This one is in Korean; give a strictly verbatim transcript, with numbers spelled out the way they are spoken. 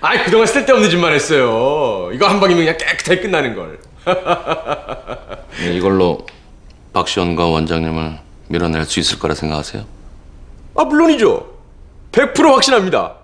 아이, 그동안 쓸데없는 짓만 했어요. 이거 한 방이면 그냥 깨끗하게 끝나는 걸. 네, 이걸로 박시원과 원장님을 밀어낼 수 있을 거라 생각하세요? 아, 물론이죠. 백 퍼센트 확신합니다.